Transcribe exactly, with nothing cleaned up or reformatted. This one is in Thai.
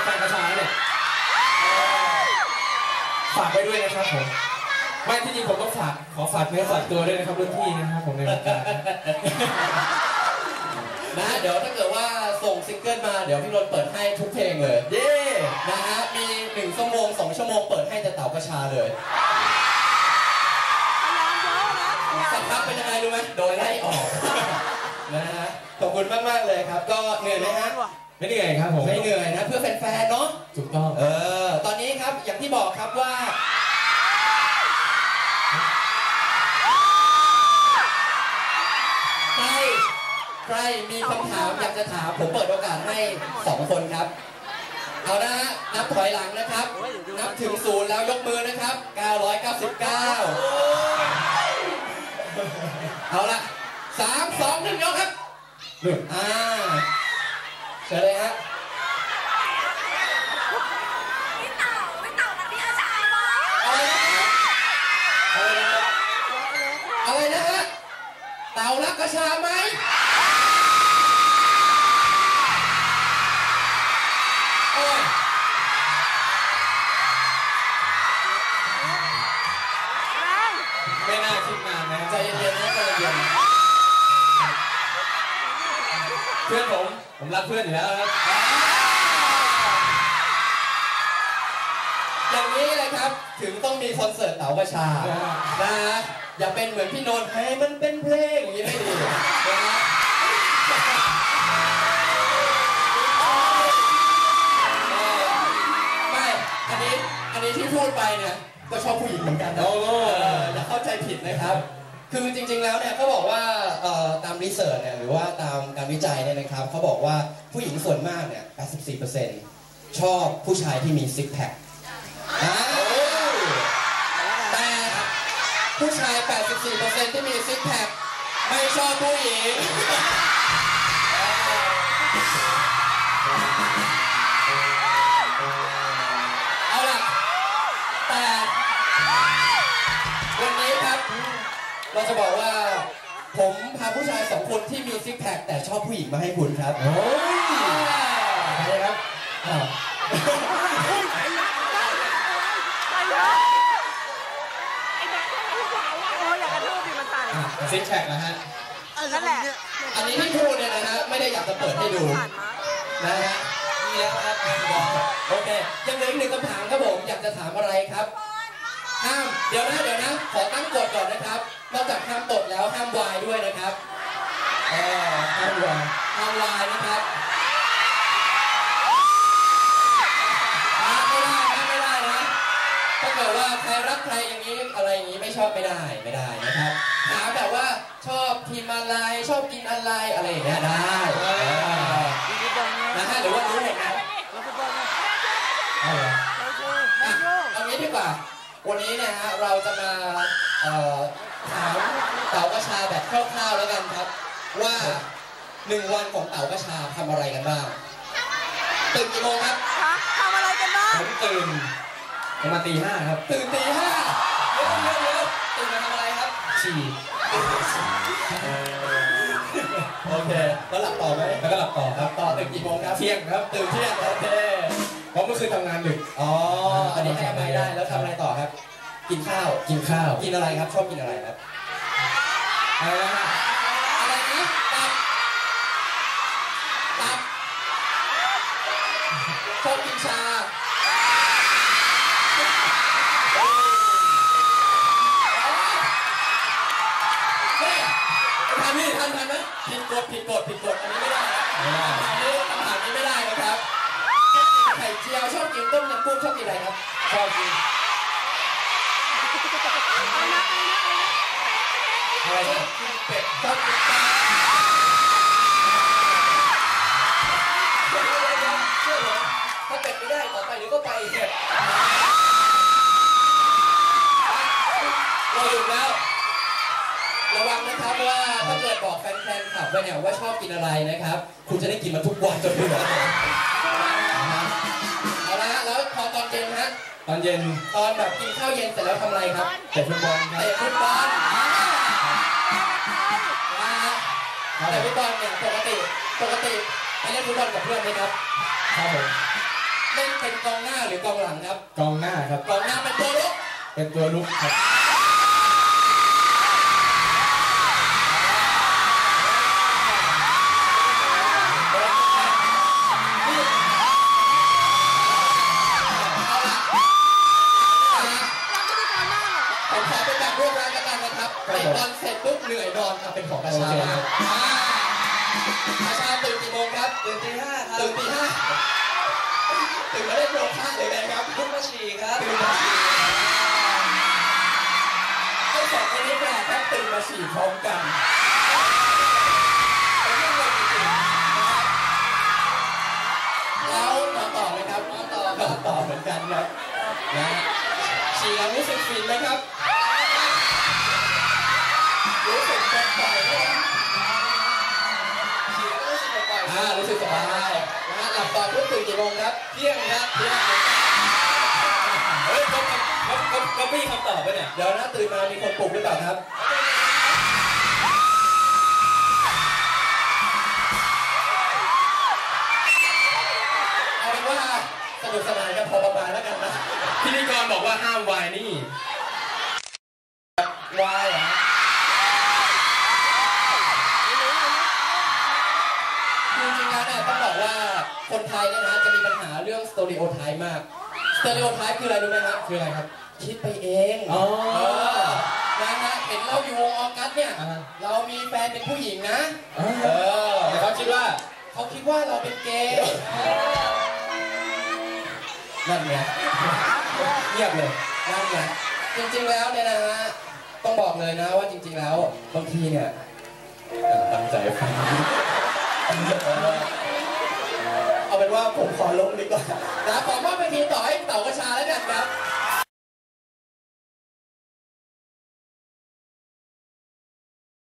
แฟนกระชายเนี่ยฝากไว้ด้วยนะครับผมไม่ที่จริงผมต้องฝากขอฝากเนื้อฝากตัวด้วยนะครับรุ่นพี่นะครับผมในวงการนะเดี๋ยวถ้าเกิดว่าส่งซิงเกิลมาเดี๋ยวพี่นนท์เปิดให้ทุกเพลงเลยเย่นะฮะมีหนึ่งชั่วโมงสองชั่วโมงเปิดให้แต่เต่ากระชาเลยสักพักเป็นยังไงรู้ไหมโดนไล่ออกนะฮะขอบคุณมากๆเลยครับก็เหนื่อยไหมฮะไม่เหนื่อยครับผมไม่เหนื่อยนะเพื่อแฟนๆเนาะถูกต้องเออตอนนี้ครับอย่างที่บอกครับว่าใครใครมีคำถามอยากจะถามผมเปิดโอกาสให้สองคนครับเอานะฮะนับถอยหลังนะครับนับถึงศูนย์แล้วยกมือนะครับเก้าร้อยเก้าสิบเก้าเอาละสามสองหนึ่งยกครับหนึ่งอ่าเชิญเลยฮะอะไรนะฮะเต่ารักกระชาไหมโอ้ยไม่น่าคิดนานนะใจเย็นๆนะใจเย็นเพื่อนผมผมรักเพื่อนอยู่แล้วครับอย่างนี้เลยครับถึงต้องมีคอนเสิร์ตเต๋ากระชานะฮะอย่าเป็นเหมือนพี่นนท์ให้มันเป็นเพลงอย่างนี้ไม่ดีนะไม่อันนี้อันนี้ที่พูดไปเนี่ยก็ชอบผู้หญิงเหมือนกันนะอย่าเข้าใจผิดนะครับคือจริงๆแล้วเนี่ยเขาบอกว่าตามรีเสิร์ชเนี่ยหรือว่าตามการวิจัยเนี่ยนะครับเขาบอกว่าผู้หญิงส่วนมากเนี่ย แปดสิบสี่เปอร์เซ็นต์ ชอบผู้ชายที่มีซิกแพคแต่ผู้ชาย แปดสิบสี่เปอร์เซ็นต์ ที่มีซิกแพคไม่ชอบผู้หญิงเอาล่ะแต่วันนี้ครับเราจะบอกว่าผมพาผู้ชายสองคนที่มีซิกแพคแต่ชอบผู้หญิงมาให้คุณครับโอ้ยอะไรครับซิกแพคนะฮะนั่นแหละอันนี้ที่พูดเนี่ยนะฮะไม่ได้อยากจะเปิดให้ดูนะฮะมีแล้วครับโอเคยังเหลืออีกหนึ่งคำถามครับผมอยากจะถามอะไรครับห้ามเดี๋ยวนะเดี๋ยวนะขอตั้งกฎก่อนนะครับนอกจากห้ามตดแล้วห้ามวายด้วยนะครับเออห้ามวายห้ามวายนะครับไม่ได้นะไม่ได้นะถ้าเกิดว่าใครรักใครอย่างนี้อะไรอย่างนี้ไม่ชอบไม่ได้ไม่ได้นะครับถามแบบว่าชอบทีมอะไรชอบกินอะไรอะไรอย่างเงี้ยได้นะฮะหรือว่ารู้หมดนะเอางี้ดีกว่าวันนี้เนี่ยฮะเราจะมาถามเต๋ากระชาแบบคร่าวๆแล้วกันครับว่าหนึ่งวันของเต๋ากระชาทำอะไรกันบ้างตื่นกี่โมงครับทำอะไรกันบ้างผมตื่นประมาณตีห้าครับตื่นตีห้าเร็วเร็วเร็วตื่นมาทำอะไรครับฉี่โอเคแล้วหลับต่อไหมแล้วก็หลับต่อครับต่อตื่นกี่โมงครับเที่ยงครับตื่นเที่ยงโอเคเพราะเมื่อคืนทำงานดึกอ๋ออันนี้ทำไม่ได้แล้วทำอะไรต่อครับกินข้าวกินข้าวกินอะไรครับชอบกินอะไรครับอะไรนะอะไรนะตับตับชอบกินชาทันนี่ทันทันไหมผิดกฎผิดกฎผิดกฎอันนี้ไม่ได้อันนี้คำถามนี้ไม่ได้นะครับไข่เจียวชอบกินต้มยำกุ้งชอบกินอะไรครับชอบกินอะไรชอบกินเป็ดชอบกินปลาถ้าเป็ดไม่ได้ต่อไปหรือก็ไปเห็ดเราหยุดแล้วระวังนะครับว่าถ้าเกิดบอกแฟนๆขับไปเนี่ยว่าชอบกินอะไรนะครับคุณจะได้กินมาทุกวันจนเบื่อเอาละแล้วพอตอนเย็นฮะตอนเย็นตอนแบบกินข้าวเย็นเสร็จแล้วทำอะไรครับเตะฟุตบอลเตะฟุตบอลเตะฟุตบอลเนี่ยปกติปกติไปเล่นฟุตบอลกับเพื่อนไหมครับครับผมเล่นเป็นกองหน้าหรือกองหลังครับกองหน้าครับกองหน้าเป็นตัวลุกเป็นตัวลุกครับผมขอเป็นแบบรวบรัดแล้วกันนะครับเตะบอลเสร็จปุ๊บเหนื่อยนอนเป็นของกระชากระชาตื่นกี่โมงครับตื่นตีห้าครับตื่นตีห้าตื่นมาเล่นโยคะหรือไงครับตื่นมาฉี่ครับตื่นมาฉี่ไอ้สองคนนี้แปลกครับตื่นมาฉี่พร้อมกันแล้วมาต่อเลยครับมาต่อมาต่อเหมือนกันครับนะฉี่แล้วรู้สึกฟินไหมครับรู้สึกปลดปล่อยไหมฉี่แล้วรู้สึกปลดปล่อยอ่ารู้สึกสบายนะฮะหลับต่อปุ๊บตื่นกี่โมงครับเที่ยงครับเที่ยงเฮ้ยเขาเขาเขาเขาไม่มีคำตอบไปเนี่ยเดี๋ยวนะตื่นมามีคนปลุกหรือเปล่าครับเอาเป็นว่าสนุกสนานกันพอประมาณแล้วกันนะพิธีกรบอกว่าห้ามวายนี่วายเหรอจริงๆแล้วเนี่ยต้องบอกว่าคนไทยเนี่ยนะจะมีปัญหาเรื่องสเตอริโอไทป์มากสเตอริโอไทป์คืออะไรรู้ไหมครับคืออะไรครับคิดไปเองอ๋อนะฮะเห็นเราอยู่วงออกัสเนี่ยเรามีแฟนเป็นผู้หญิงนะเออแต่เขาคิดว่าเขาคิดว่าเราเป็นเกย์นั่นไงเงียบเลยนั่นไงจริงๆแล้วเนี่ยนะฮะต้องบอกเลยนะว่าจริงๆแล้วบางทีเนี่ยตั้งใจฟังเอาเป็นว่าผมขอลงดีกว่านะขอมอบเป็นทีต่อให้เต่ากระชาแล้วกัน